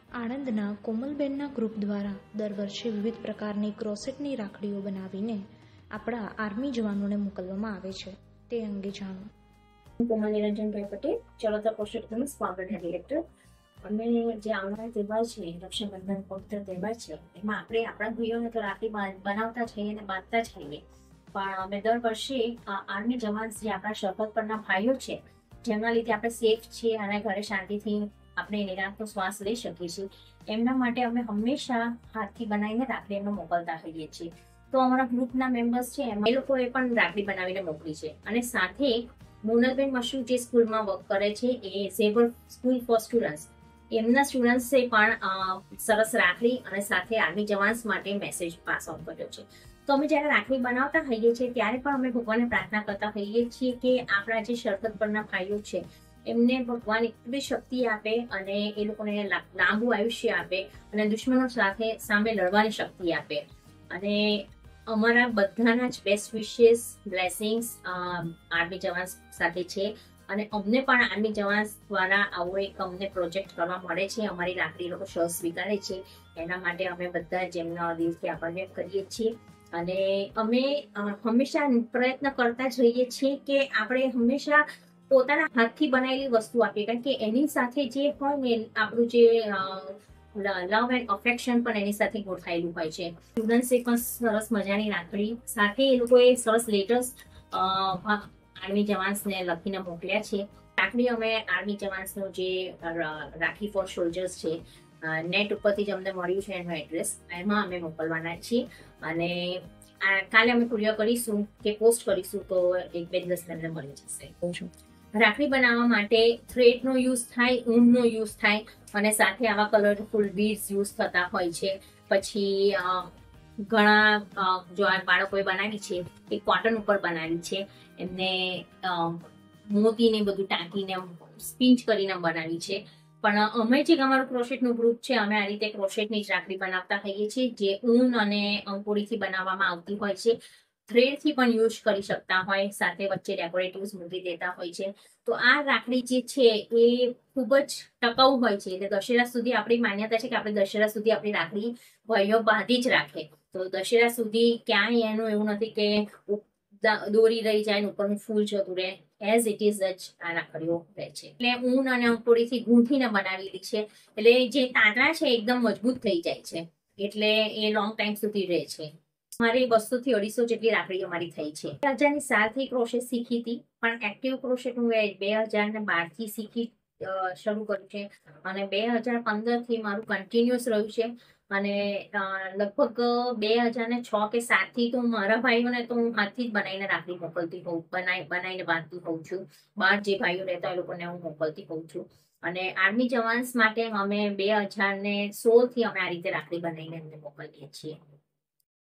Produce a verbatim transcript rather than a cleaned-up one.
આણંદના કોમલબેનના group દ્વારા દર વર્ષે વિવિધ પ્રકારની ક્રોસેટની રાખડીઓ બનાવીને આપણા આર્મી જવાનોને મોકલવામાં આવે છે. તે અંગે જાણો. Komal Niranjanbhai Patel, Charotar crochet girls founder director. અમે જે આવનારા તહેવાર છે, રક્ષાબંધન પવિત્ર તહેવાર છે, એમાં આપણે આપણા ભાઈઓને તો રાખડી બનાવતા છીએ અને બાંધતા છીએ, પણ અમે દર વર્ષે આર્મી જવાન જે આપણા સરહદ પરના ભાઈઓ છે, જેમના લીધે આપણે સેફ છીએ અને ઘરે શાંતિથી આપણે નિરાંતનો શ્વાસ લઈ શકીએ છીએ, એમના માટે અમે હંમેશા હાથથી બનાવીને રાખડી એમને મોકલતા હોઈએ છીએ. તો અમારા ગ્રુપના મેમ્બર્સ છે, એ લોકોએ પણ રાખડી બનાવીને મોકલી છે. અને સાથે મોનલબેન મશરૂ જે સ્કૂલમાં વર્ક કરે છે, એ ઝેબર સ્કૂલ ફોર સ્ટુડન્ટ્સ, એમના સ્ટુડન્ટ્સે પણ સરસ રાખડી અને સાથે આર્મી જવાન્સ માટે મેસેજ પાસ ઓન કર્યો છે. તો અમે જ્યારે રાખડી બનાવતા હોઈએ છીએ ત્યારે પણ અમે ભગવાનને પ્રાર્થના કરતા હોઈએ છીએ કે આપણા જે સરહદ પરના ભાઈઓ છે, એમને ભગવાન એટલી શક્તિ આપે અને એ લોકોને લાંબુ આયુષ્ય આપે અને દુશ્મનો સાથે સામે લડવાની શક્તિ આપે. અને અમારા બધાના જ બેસ્ટ વિશેસ, બ્લેસિંગ્સ આર્મી જવાન સાથે છે. અને અમને પણ આર્મી જવાન દ્વારા આવો એક અમને પ્રોજેક્ટ કરવા મળે છે. અમારી રાખડી લોકો શર્ટ સ્વીકારે છે, એના માટે અમે બધા જેમના દિલથી આભાર વ્યક્ત કરીએ છીએ. અને અમે હંમેશા પ્રયત્ન કરતા જ રહીએ છીએ કે આપણે હંમેશા પોતાના હાથથી બનાવેલી વસ્તુ આપીએ, કારણ કે એની સાથે જે હોય ને આપણું જે લવ એન્ડ અફેક્શન પણ એની સાથે ગોઠવાયેલું હોય છે. સ્ટુડન્ટ્સે પણ સરસ મજાની રાખડી સાથે એ લોકોએ સરસ લેટર્સ આર્મી જવાન્સને લખીને મોકલ્યા છે. રાખડી અમે આર્મી જવાન્સનું જે રાખી ફોર સોલ્જર્સ છે, નેટ ઉપરથી જ અમને મળ્યું છે એનું એડ્રેસ, એમાં અમે મોકલવાના છીએ. અને કાલે અમે કુરિયર કરીશું કે પોસ્ટ કરીશું, તો એક બે દિવસ તમને મળી જશે. રાખડી બનાવવા માટે થ્રેડનો યુઝ થાય, ઊનનો યુઝ થાય અને સાથે આવા કલરફુલ બીડ્સ યુઝ થતા હોય છે. પછી ઘણા જો આ બાળકોએ બનાવી છે એ કોટન ઉપર બનાવી છે, એમને મોતીને બધું ટાંકીને સ્પિંચ કરીને બનાવી છે. પણ અમે જે અમારું ક્રોશેટનું ગ્રુપ છે, અમે આ રીતે ક્રોશેટની જ રાખડી બનાવતા હોઈએ છીએ, જે ઊન અને અંકોડીથી બનાવવામાં આવતી હોય છે. થ્રેડથી પણ યુઝ કરી શકતા હોય, સાથે વચ્ચે ડેકોરેટિવ્સ મૂકી દેતા હોય છે. તો આ રાખડી જે છે એ ખૂબ જ ટકાઉ હોય છે. એટલે દશેરા સુધી આપણી માન્યતા છે કે આપણે દશેરા સુધી આપણી રાખડી ભાઈઓ બાંધી જ રાખે. તો દશેરા સુધી ક્યાંય એનું એવું નથી કે દોરી રહી જાય ને ઉપરનું ફૂલ જતું રહે. એઝ ઇટ ઇઝ જ આ રાખડીઓ રહે છે. એટલે ઊન અને અંકોડીથી ગૂંથીને બનાવેલી છે, એટલે જે તાંતણા છે એકદમ મજબૂત થઈ જાય છે, એટલે એ લોંગ ટાઈમ સુધી રહે છે. મારી બસો થી અઢીસો જેટલી રાખડી અમારી થઈ છે. બે હજારની સાલથી ક્રોશેટ શીખી હતી, પણ એક્ટિવ ક્રોશેટ હું બે હજાર ને બાર થી શીખી શરૂ કર્યું છે અને બે હજાર પંદર થી મારું કન્ટિન્યુઅસ રહ્યું છે. અને લગભગ બે હજાર ને છ કે સાત થી તો મારા ભાઈઓને તો હું હાથથી જ બનાવીને રાખડી મોકલતી હોઉં, બનાવી બનાવીને બાંધતી હોઉં છું. બહાર જે ભાઈઓ રહેતા એ લોકોને હું મોકલતી હોઉં છું. અને આર્મી જવાન્સ માટે અમે બે હજાર ને સોળ થી અમે આ રીતે રાખડી બનાવીને એમને મોકલીએ છીએ.